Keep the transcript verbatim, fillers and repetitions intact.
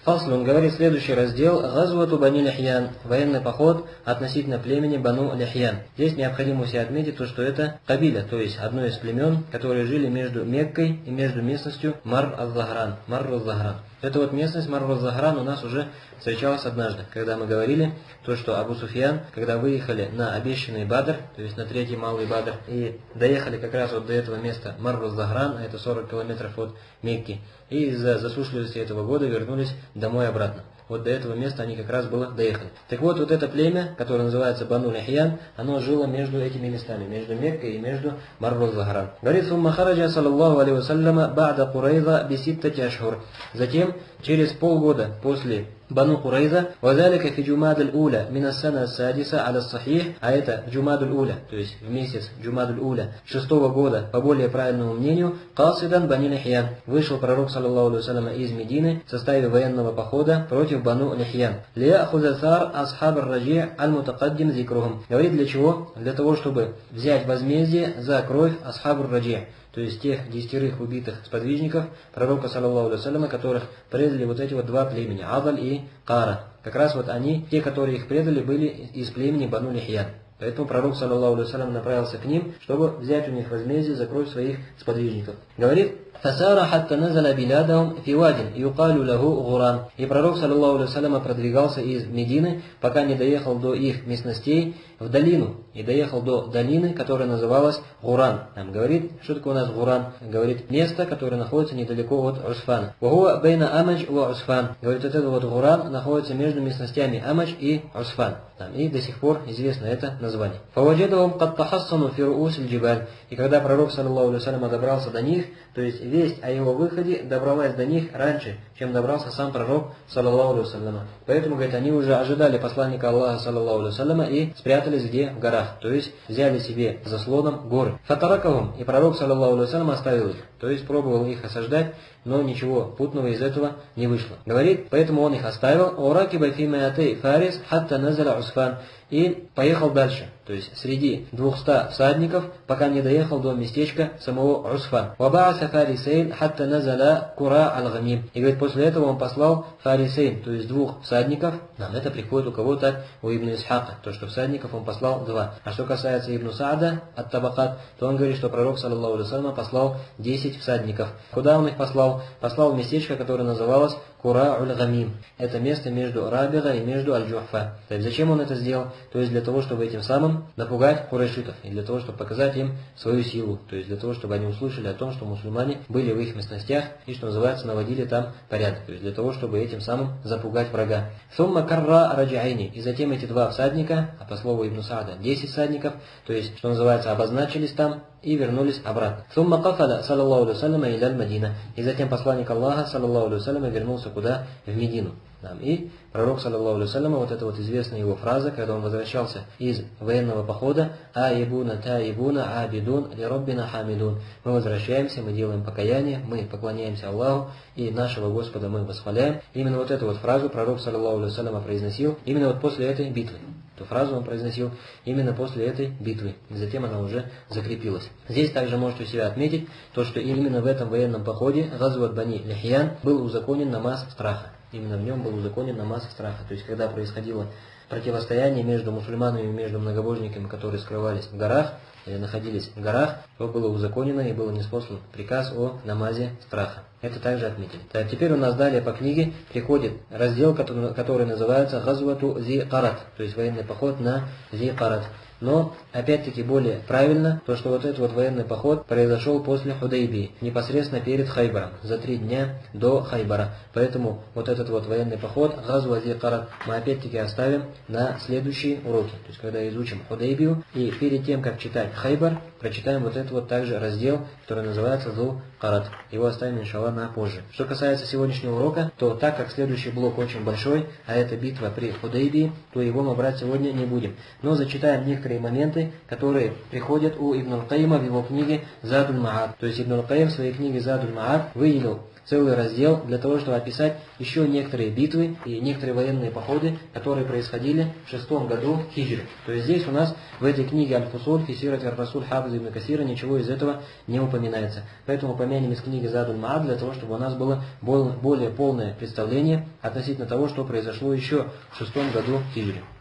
Фасль, он говорит следующий раздел: Газвату Бани Лихьян, военный поход относительно племени Бану Лихьян. Здесь необходимо себе отметить то, что это кабиля, то есть одно из племен, которые жили между Меккой и между местностью Мар-ал-Захран. Мар-ал-Захран. Эта вот местность Мар-ал-Захран у нас уже встречалась однажды, когда мы говорили то, что Абу Суфьян, когда выехали на обещанный Бадр, то есть на третий малый Бадр, и доехали как раз вот до этого места Мар-ал-Захран, а это сорок километров от Мекки, и из-за засушливости этого года вернулись домой обратно. Вот до этого места они как раз было доехали. Так вот, вот это племя, которое называется Бану Лихьян, оно жило между этими местами, между Меккой и между Мар-ал-Захран. Говорит: «Сумма хараджа саллаллаху алейхи вассаляма ба'да Курайза биситтати ашхур». Затем, через полгода после Бану Курайза, «Вазалика фи Джумад аль-Уля мина сана садиса аля сахих», а это Джумад аль-Уля, то есть в месяц Джумад аль-Уля шестого года, по более правильному мнению, «Касидан Бани Лихьян», вышел пророк, саллаллаху алейхи вассалям, из Медины в составе военного похода против Бану Лихьян. «Лиахузасар асхаб ар-раджи' аль-мутакаддим зикрухум». Говорит, для чего? Для того, чтобы взять возмездие за кровь асхаб ар-раджи', то есть тех десятерых убитых сподвижников пророка, саллаллаху алейхи вассалям, которых предали вот эти вот два племени, Адаль и Кара. Как раз вот они, те, которые их предали, были из племени Бану Лихьян. Поэтому пророк, саллаллаху алейхи вассалям, направился к ним, чтобы взять у них возмездие за кровь своих сподвижников. Говорит: «Фасара хатта назаля билядахум фи вадин юкалю лаху Гуран». И пророк, саллаллаху алейхи вассалям, продвигался из Медины, пока не доехал до их местностей, в долину. И доехал до долины, которая называлась Гуран. Там говорит, что такое у нас Гуран? Говорит, место, которое находится недалеко от Усфана. «Вахуа бейна Амадж ва Усфан». Говорит, вот это вот Гуран находится между местностями Амадж и Усфан. Там, и до сих пор известно это название. «Фаваджадахум кад тахассану фи руус аль-джибаль». И когда пророк, саллаллаху алейхи вассалям, добрался до них, то есть весть о его выходе добралась до них раньше, чем добрался сам пророк, саллаллаху алейхи вассалям. Поэтому, говорит, они уже ожидали посланника Аллаха, саллаллаху алейхи вассалям, и спрятались где? В горах. То есть взяли себе заслоном горы. «Фатаракахум». И пророк, саллаллаху алейхи вассалям, оставил их. То есть пробовал их осаждать, но ничего путного из этого не вышло. Говорит, поэтому он их оставил. «Уракиба фи маятей фарис хатта назаля Усфан». И поехал дальше, то есть среди двухсот всадников, пока не доехал до местечка самого Усфан. «Вабааса фарисейн хатта назаля кура аль-гамим». И говорит, после этого он послал фарисейн, то есть двух всадников. Нам это приходит у кого-то, у Ибн Исхака, то, что всадников он послал два. А что касается Ибн Саада от Табакат, то он говорит, что пророк, саллаллаху алейхи вассалям, послал десять всадников. Куда он их послал? Послал в местечко, которое называлось Кура аль-Гамим. Это место между Рабига и между Аль-Джухфа. То есть зачем он это сделал? То есть для того, чтобы этим самым напугать курайшитов, и для того, чтобы показать им свою силу, то есть для того, чтобы они услышали о том, что мусульмане были в их местностях и, что называется, наводили там порядок, то есть для того, чтобы этим самым запугать врага. «Сумма карра раджаини». И затем эти два всадника, а по слову Ибн Саада десять всадников, то есть, что называется, обозначились там и вернулись обратно. «Сумма кафада, саллаллаху алейхи вассалям, иляль Мадина». И затем посланник Аллаха, саллаллаху алейхи вассалям, вернулся куда? В Медину. И пророк, саллаллаху алейхи вассалям, вот эта вот известная его фраза, когда он возвращался из военного похода: «Аибуна таибуна абидун ли роббина хамидун». Мы возвращаемся, мы делаем покаяние, мы поклоняемся Аллаху, и нашего Господа мы восхваляем. Именно вот эту вот фразу пророк, саллаллаху алейхи вассалям, произносил именно вот после этой битвы. Эту фразу он произносил именно после этой битвы, и затем она уже закрепилась. Здесь также можете у себя отметить то, что именно в этом военном походе Газват Бани Лихьян был узаконен намаз страха. Именно в нем был узаконен намаз страха. То есть, когда происходило противостояние между мусульманами и между многобожниками, которые скрывались в горах, или находились в горах, то было узаконено и был ниспослан приказ о намазе страха. Это также отметили. Так, теперь у нас далее по книге приходит раздел, который, который называется «Газвату зи Карат», то есть военный поход на зи Карат. Но, опять-таки, более правильно, то, что вот этот вот военный поход произошел после Худайбии, непосредственно перед Хайбаром, за три дня до Хайбара. Поэтому вот этот вот военный поход, Газва зи Карат, мы опять-таки оставим на следующие уроки. То есть, когда изучим Худайбию, и перед тем, как читать Хайбар, прочитаем вот этот вот также раздел, который называется Зу Карат. Его оставим, иншаллах, на позже. Что касается сегодняшнего урока, то так как следующий блок очень большой, а это битва при Худайбии, то его мы брать сегодня не будем. Но зачитаем некоторые моменты, которые приходят у Ибн аль-Кайима в его книге Задуль Ма'ад. То есть Ибн аль-Кайим в своей книге Задуль Ма'ад выделил целый раздел для того, чтобы описать еще некоторые битвы и некоторые военные походы, которые происходили в шестом году хиджры. То есть здесь у нас в этой книге Аль-Фусуль, Фисират Ар-Расуль Хафиз ибн Касира ничего из этого не упоминается. Поэтому упомянем из книги Задуль Маад для того, чтобы у нас было более полное представление относительно того, что произошло еще в шестом году хиджры.